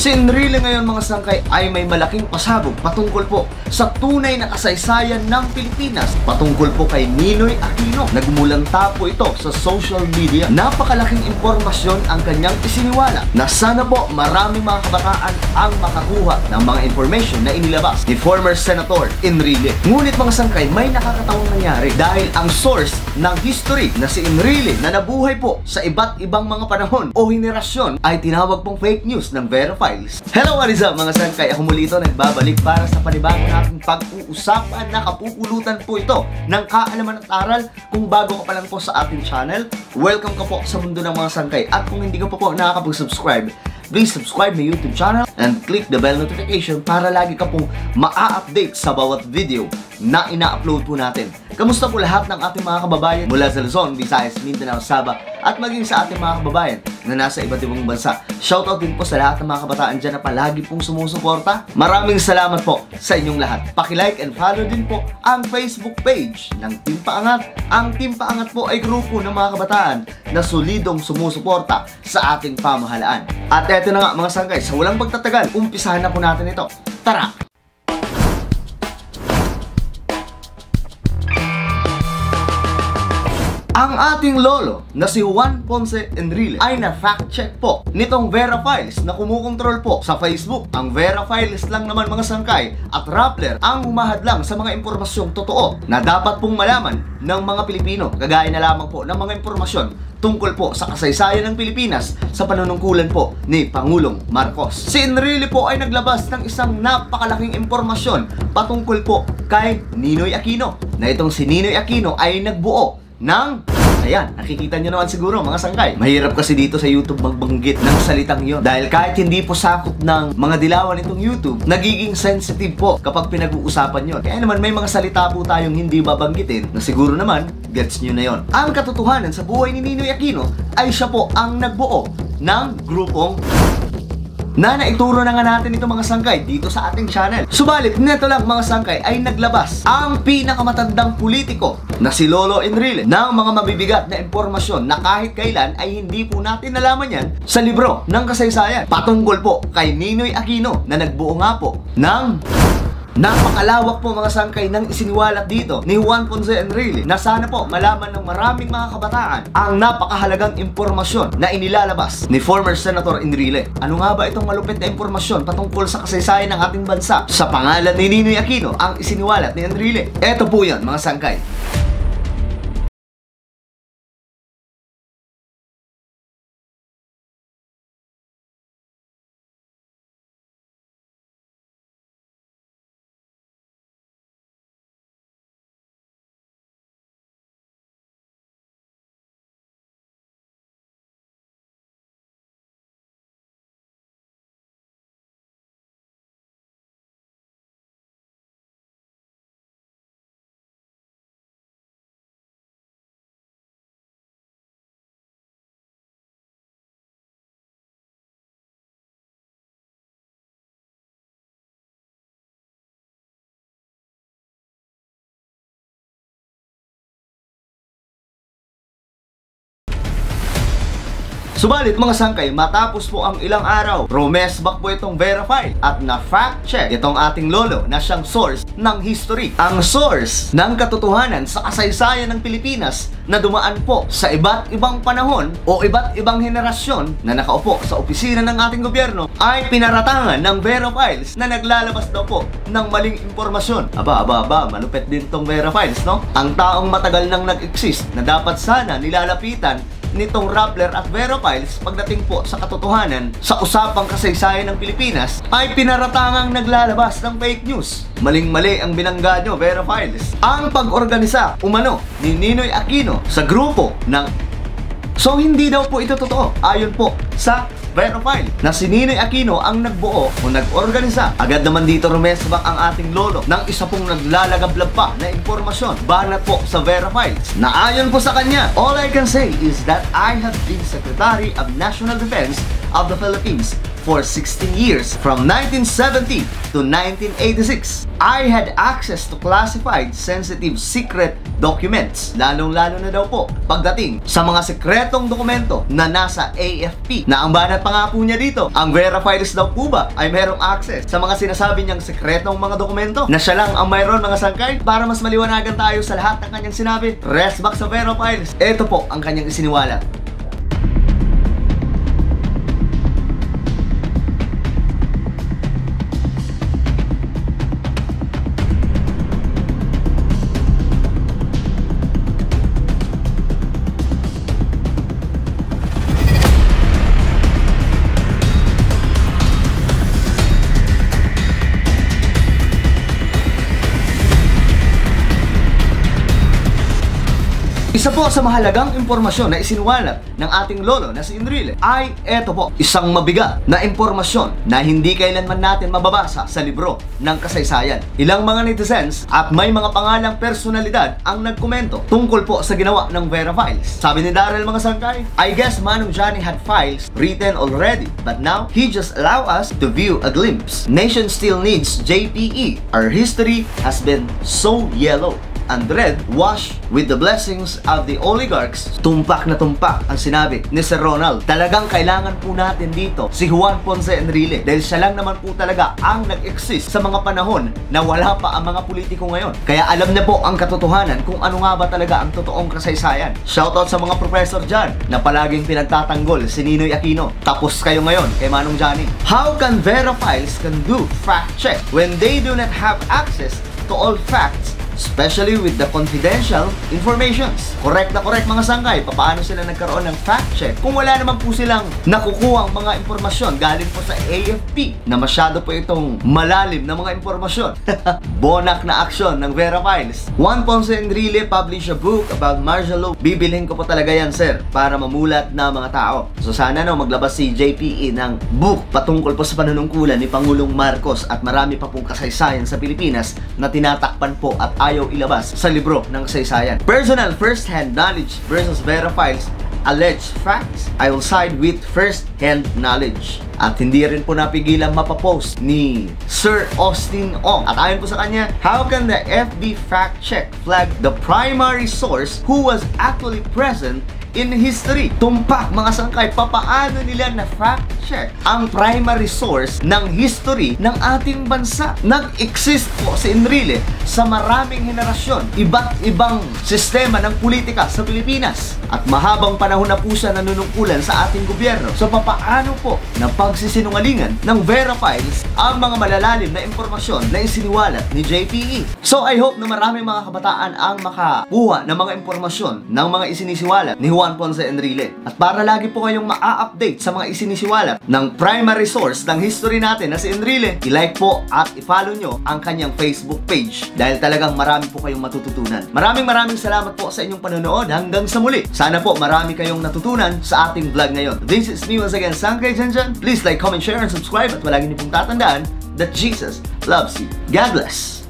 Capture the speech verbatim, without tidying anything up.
Si Enrile ngayon mga sangkay ay may malaking pasabog patungkol po sa tunay na kasaysayan ng Pilipinas, patungkol po kay Ninoy Aquino. Nagmulanta po ito sa social media. Napakalaking impormasyon ang kanyang isiniwala na sana po maraming mga kabataan ang makakuha ng mga information na inilabas ni former Senator Enrile. Ngunit mga sangkay, may nakakatawang nangyari dahil ang source ng history na si Enrile na nabuhay po sa iba't ibang mga panahon o henerasyon ay tinawag pong fake news ng Vera Files. Hello, what is up mga sangkay? Ako muli ito nagbabalik para sa panibagong nating pag-uusapan na kapupulutan po ito ng kaalaman at aral. Kung bago ka pa lang po sa ating channel, welcome ka po sa mundo ng mga sangkay. At kung hindi ka pa po nakakapag-subscribe, please subscribe my YouTube channel and click the bell notification para lagi ka pong ma-update sa bawat video na ina-upload po natin. Kamusta po lahat ng ating mga kababayan mula sa Luzon, Visayas, Mindanao, Sabah at maging sa ating mga kababayan na nasa iba't ibang bansa. Shoutout din po sa lahat ng mga kabataan dyan na palagi pong sumusuporta. Maraming salamat po sa inyong lahat. Paki-like and follow din po ang Facebook page ng Team Paangat. Ang Team Paangat po ay grupo ng mga kabataan na solidong sumusuporta sa ating pamahalaan. At eto na nga mga sangkay, sa walang pagtatagal, umpisahan na po natin ito. Tara! Ang ating lolo na si Juan Ponce Enrile ay na-fact check po nitong Vera Files na kumukontrol po sa Facebook. Ang Vera Files lang naman mga sangkay at Rappler ang humahadlang sa mga impormasyong totoo na dapat pong malaman ng mga Pilipino, kagaya na lamang po ng mga impormasyon tungkol po sa kasaysayan ng Pilipinas sa panunungkulan po ni Pangulong Marcos. Si Enrile po ay naglabas ng isang napakalaking impormasyon patungkol po kay Ninoy Aquino, na itong si Ninoy Aquino ay nagbuo ng, ayan, nakikita nyo naman siguro mga sangkay. Mahirap kasi dito sa YouTube magbanggit ng salitang yon dahil kahit hindi po sakop ng mga dilawan itong YouTube, nagiging sensitive po kapag pinag-uusapan yon. Kaya naman may mga salita po tayong hindi babanggitin na siguro naman gets nyo na yon. Ang katotohanan sa buhay ni Ninoy Aquino ay siya po ang nagbuo ng grupong na naituro na nga natin ito mga sangkay dito sa ating channel. Subalit, neto lang mga sangkay ay naglabas ang pinakamatandang politiko na si Lolo Enrile ng mga mabibigat na impormasyon na kahit kailan ay hindi po natin nalaman yan sa libro ng kasaysayan patungkol po kay Ninoy Aquino na nagbuo nga po ng napakalawak po mga sangkay ng isiniwalat dito ni Juan Ponce Enrile na sana po malaman ng maraming mga kabataan ang napakahalagang impormasyon na inilalabas ni former Senator Enrile. Ano nga ba itong malupit na impormasyon patungkol sa kasaysayan ng ating bansa sa pangalan ni Ninoy Aquino ang isiniwalat ni Enrile? Eto po yan mga sangkay. Subalit mga sangkay, matapos po ang ilang araw, rumesbak po itong Vera File at na-fact check itong ating lolo na siyang source ng history. Ang source ng katotohanan sa kasaysayan ng Pilipinas na dumaan po sa iba't ibang panahon o iba't ibang henerasyon na nakaupo sa opisina ng ating gobyerno ay pinaratangan ng Vera Files na naglalabas daw po ng maling impormasyon. Aba, aba, aba, malupit din tong Vera Files, no? Ang taong matagal nang nag-exist na dapat sana nilalapitan nitong Rappler at Vera Files pagdating po sa katotohanan sa usapang kasaysayan ng Pilipinas ay pinaratangang naglalabas ng fake news. Maling-mali ang binangga nyo, Vera Files. Ang pag-organisa umano ni Ninoy Aquino sa grupo ng... So hindi daw po ito totoo ayon po sa Vera File na si Ninoy Aquino ang nagbuo o nag-organisa. Agad naman dito rumesbak ang ating lolo ng isa pong naglalagablab pa na impormasyon banat po sa Vera Files na ayon po sa kanya, all I can say is that I have been Secretary of National Defense of the Philippines for sixteen years from nineteen seventy to nineteen eighty-six. I had access to classified, sensitive, secret documents, lalong-lalo na daw po pagdating sa mga sekretong dokumento na nasa A F P, na ang banat pa nga po niya dito, ang Vera Files daw po ba ay merong access sa mga sinasabi niyang sekretong mga dokumento na siya lang ang mayroon, mga sangkay. Para mas maliwanagan tayo sa lahat ng kanyang sinabi, rest back sa Vera Files. Ito po ang kanyang isiniwalat. Isa po sa mahalagang impormasyon na isiniwalat ng ating lolo na si Enrile ay eto po, isang mabigat na impormasyon na hindi kailanman natin mababasa sa libro ng kasaysayan. Ilang mga netizens at may mga pangalang personalidad ang nagkomento tungkol po sa ginawa ng Vera Files. Sabi ni Daryl, mga sangkay, I guess Manong Johnny had files written already, but now he just allow us to view a glimpse. Nation still needs J P E. Our history has been so yellow and red, washed with the blessings of the oligarchs. Tumpak na tumpak ang sinabi ni Sir Ronald. Talagang kailangan po natin dito si Juan Ponce Enrile, dahil siya lang naman po talaga ang nag-exist sa mga panahon na wala pa ang mga politiko ngayon. Kaya alam niya po ang katotohanan kung ano nga ba talaga ang totoong kasaysayan. Shoutout sa mga professor dyan na palaging pinagtatanggol si Ninoy Aquino. Tapos kayo ngayon kay Manong Johnny. How can Vera Files can do fact check when they do not have access to all facts, especially with the confidential informations? Correct na correct, mga sangkay. Paano sila nagkaroon ng fact check kung wala naman po silang nakukuhang mga impormasyon galing po sa A F P na masyado po itong malalim na mga impormasyon? Bonak na aksyon ng Vera Files. Juan Ponce Enrile published a book about martial law. Bibilhin ko po talaga yan, sir, para mamulat na mga tao. So sana no, maglabas si J P E ng book patungkol po sa panunungkulan ni Pangulong Marcos at marami pa pong kasaysayan sa Pilipinas na tinatakpan po at ayaw ilabas sa libro ng kasaysayan. Personal first-hand knowledge versus Vera Files alleged facts. I will side with first-hand knowledge. At hindi rin po napigilang mapapost ni Sir Austin Ong. At ayon po sa kanya, how can the F B fact check flag the primary source who was actually present in history? Tumpak, mga sangkay, papaano nila na fact check ang primary source ng history ng ating bansa? Nag-exist po si Enrile sa maraming henerasyon, iba't ibang sistema ng politika sa Pilipinas, at mahabang panahon na po siya nanunungkulan sa ating gobyerno. So papaano po na pagsisinungalingan ng Vera Files ang mga malalalim na impormasyon na isiniwalat ni J P E? So I hope na maraming mga kabataan ang makakuha ng mga impormasyon ng mga isinisiwalat ni Juan Ponce Enrile. At para lagi po kayong ma-update sa mga isinisiwalat ng primary source ng history natin na si Enrile, i-like po at i-follow nyo ang kanyang Facebook page, dahil talagang marami po kayong matututunan. Maraming maraming salamat po sa inyong panonood. Hanggang sa muli, sana po marami kayong natutunan sa ating vlog ngayon. This is me once again, Sangkay Janjan. Please like, comment, share, and subscribe. At palagi niyo pong tatandaan that Jesus loves you. God bless.